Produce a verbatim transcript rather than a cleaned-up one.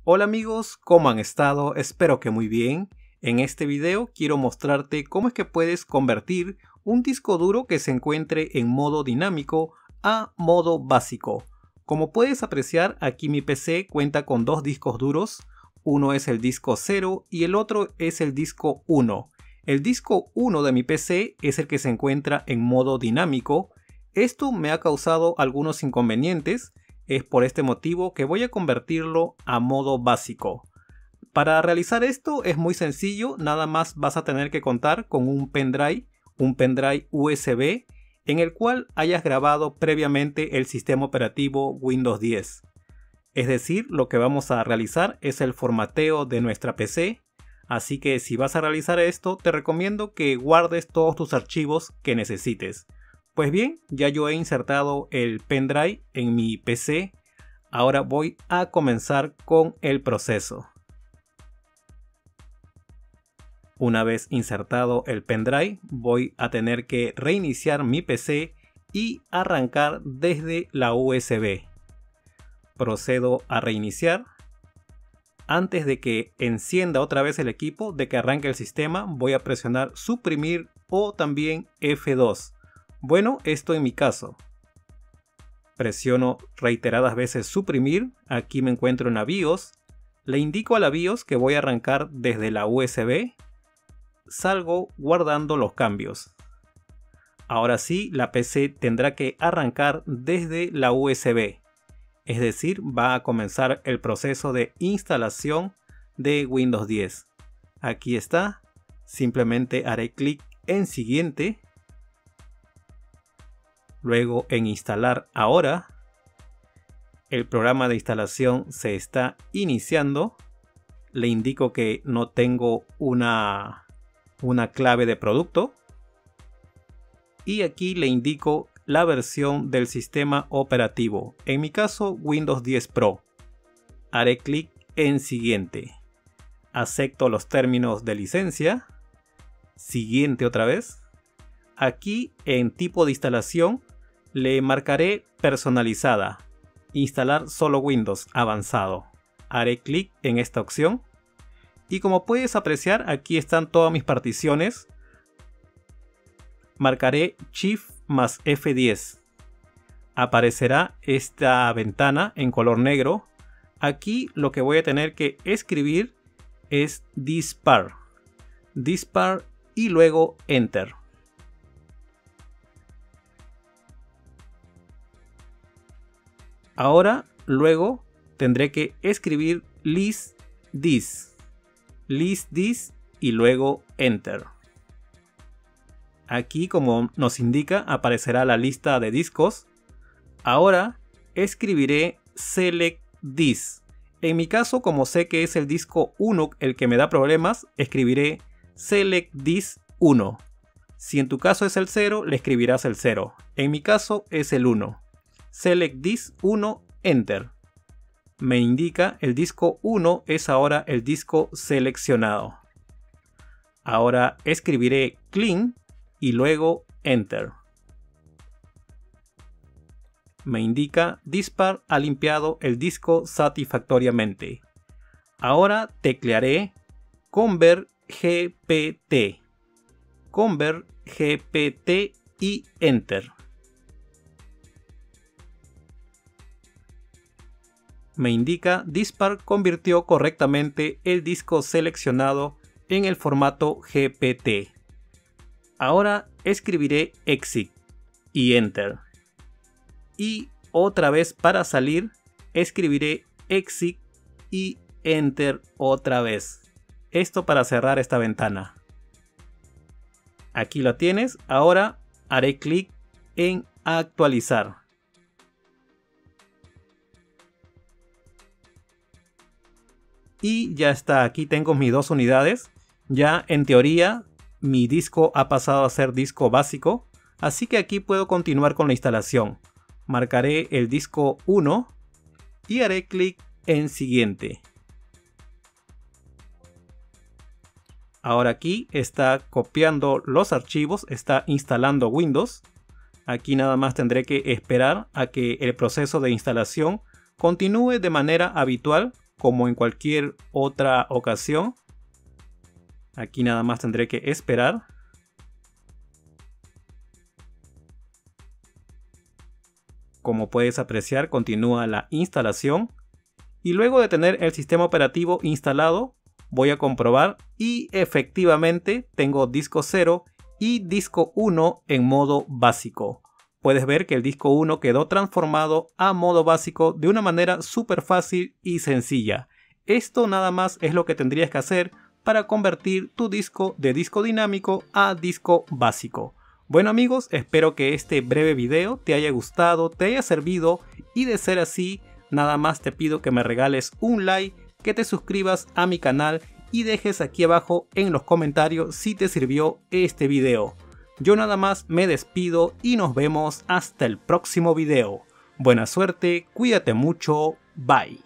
Hola amigos, ¿cómo han estado? Espero que muy bien. En este video quiero mostrarte cómo es que puedes convertir un disco duro que se encuentre en modo dinámico a modo básico. Como puedes apreciar, aquí mi P C cuenta con dos discos duros. Uno es el disco cero y el otro es el disco uno. El disco uno de mi P C es el que se encuentra en modo dinámico. Esto me ha causado algunos inconvenientes. Es por este motivo que voy a convertirlo a modo básico. Para realizar esto es muy sencillo, nada más vas a tener que contar con un pendrive, un pendrive U S B, en el cual hayas grabado previamente el sistema operativo Windows diez. Es decir, lo que vamos a realizar es el formateo de nuestra P C, así que si vas a realizar esto te recomiendo que guardes todos tus archivos que necesites. Pues bien, ya yo he insertado el pendrive en mi P C. Ahora voy a comenzar con el proceso. Una vez insertado el pendrive, voy a tener que reiniciar mi P C y arrancar desde la U S B. Procedo a reiniciar. Antes de que encienda otra vez el equipo, de que arranque el sistema, voy a presionar suprimir o también F dos. Bueno, esto en mi caso. Presiono reiteradas veces suprimir. Aquí me encuentro en la BIOS. Le indico a la BIOS que voy a arrancar desde la U S B. Salgo guardando los cambios. Ahora sí, la P C tendrá que arrancar desde la U S B. Es decir, va a comenzar el proceso de instalación de Windows diez. Aquí está. Simplemente haré clic en siguiente. Luego en instalar ahora. El programa de instalación se está iniciando. Le indico que no tengo una, una clave de producto. Y aquí le indico la versión del sistema operativo. En mi caso, Windows diez Pro. Haré clic en siguiente. Acepto los términos de licencia. Siguiente otra vez. Aquí en tipo de instalación le marcaré personalizada. Instalar solo Windows avanzado. Haré clic en esta opción. Y como puedes apreciar, aquí están todas mis particiones. Marcaré Shift más F diez. Aparecerá esta ventana en color negro. Aquí lo que voy a tener que escribir es dispar. Dispar y luego Enter. Ahora, luego, tendré que escribir list this. List this y luego Enter. Aquí, como nos indica, aparecerá la lista de discos. Ahora escribiré select this. En mi caso, como sé que es el disco uno el que me da problemas, escribiré select this uno. Si en tu caso es el cero, le escribirás el cero. En mi caso es el uno. Select this uno, Enter. Me indica el disco uno es ahora el disco seleccionado. Ahora escribiré clean y luego Enter. Me indica Dispar ha limpiado el disco satisfactoriamente. Ahora teclearé Convert G P T. Convert G P T y Enter. Me indica Dispar convirtió correctamente el disco seleccionado en el formato G P T. Ahora escribiré Exit y Enter. Y otra vez para salir escribiré Exit y Enter otra vez. Esto para cerrar esta ventana. Aquí lo tienes. Ahora haré clic en actualizar. Y ya está, aquí tengo mis dos unidades. Ya en teoría mi disco ha pasado a ser disco básico, así que aquí puedo continuar con la instalación. Marcaré el disco uno y haré clic en siguiente. Ahora aquí está copiando los archivos, está instalando Windows. Aquí nada más tendré que esperar a que el proceso de instalación continúe de manera habitual como en cualquier otra ocasión. Aquí nada más tendré que esperar. Como puedes apreciar, continúa la instalación. Y luego de tener el sistema operativo instalado, voy a comprobar y efectivamente tengo disco cero y disco uno en modo básico. Puedes ver que el disco uno quedó transformado a modo básico de una manera súper fácil y sencilla. Esto nada más es lo que tendrías que hacer para convertir tu disco de disco dinámico a disco básico. Bueno amigos, espero que este breve video te haya gustado, te haya servido, y de ser así, nada más te pido que me regales un like, que te suscribas a mi canal y dejes aquí abajo en los comentarios si te sirvió este video. Yo nada más me despido y nos vemos hasta el próximo video. Buena suerte, cuídate mucho, bye.